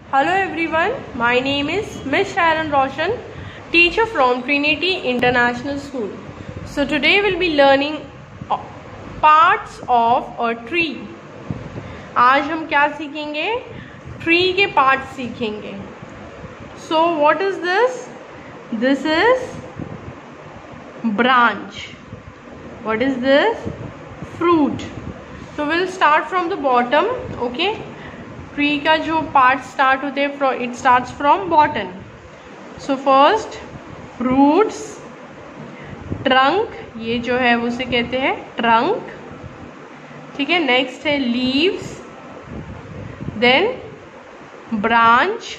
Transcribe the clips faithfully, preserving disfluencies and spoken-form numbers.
Hello everyone, my name is Miss Sharon Roshan, teacher from Trinity International School. So today we'll be learning parts of a tree. आज हम क्या सीखेंगे? Tree के parts सीखेंगे. So what is this? This is branch. What is this? Fruit. So we'll start from the bottom. Okay. Tree का जो part start होते हैं, it starts from bottom. So first roots, trunk, ये जो है उसे कहते हैं ट्रंक. ठीक है. नेक्स्ट है leaves, then branch,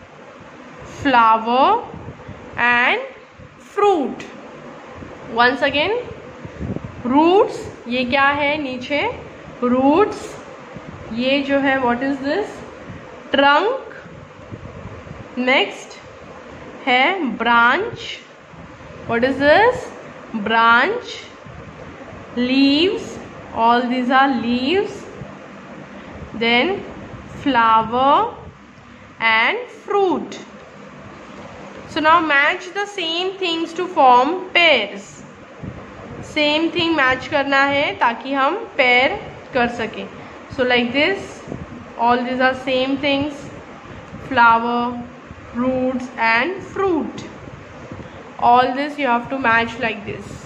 flower and fruit. Once again roots, ये क्या है नीचे? रूट्स. ये जो है what is this? Trunk. Next है branch. What is this? Branch. Leaves, all these are leaves. Then flower and fruit. So now match the same things to form pairs. Same thing match करना है ताकि हम pair कर सकें. So like this, all these are same things: flower, roots and fruit. All this you have to match like this.